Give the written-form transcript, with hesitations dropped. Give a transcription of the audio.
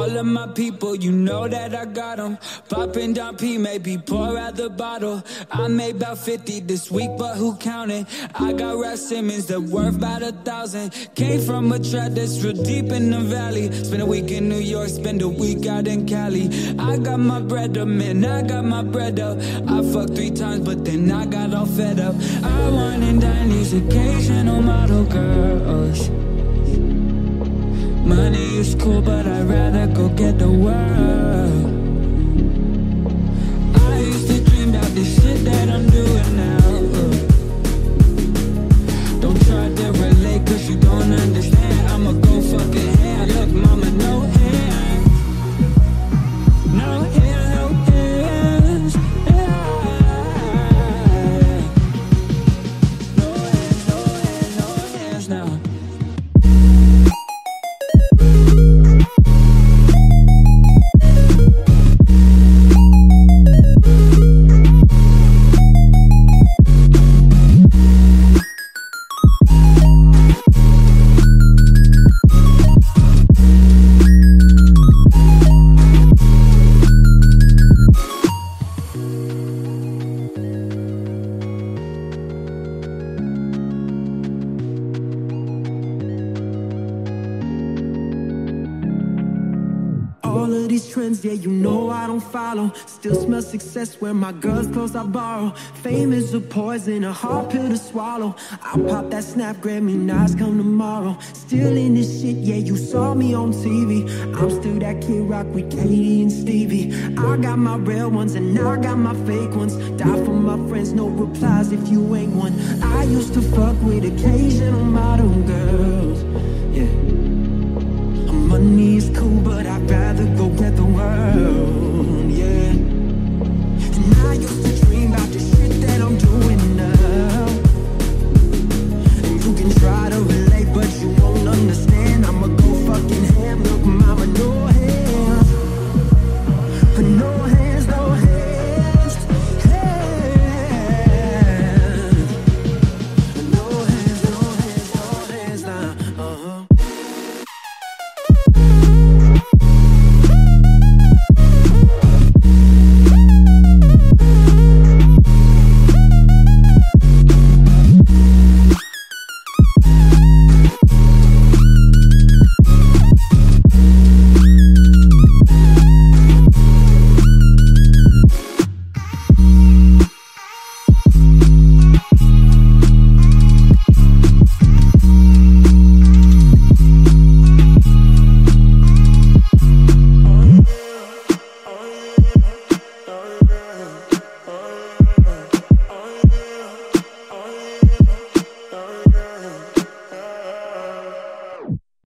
All of my people, you know that I got them. Popping down P, maybe pour out the bottle. I made about 50 this week, but who counted? I got Rap Simmons that worth about 1,000. Came from a trap that's real deep in the valley. Spend a week in New York, spend a week out in Cali. I got my bread up, man, I got my bread up. I fucked 3 times, but then I got all fed up. I want and dine these occasional model girls. Money is cool, but I'd rather go get the world. I used to dream about the shit that I'm doing now. Don't try to relate, cause you don't understand. I'ma go fucking hand. Look, mama, no hands. No hands, no hands. No hands, no hands, no hands now. Yeah, you know I don't follow. Still smell success where my girl's clothes I borrow. Fame is a poison, a hard pill to swallow. I'll pop that snap, grab me nice come tomorrow. Still in this shit, yeah, you saw me on TV. I'm still that Kid Rock with Katie and Stevie. I got my real ones and I got my fake ones. Die for my friends, no replies if you ain't one. I used to fuck with occasional modern girls, yeah.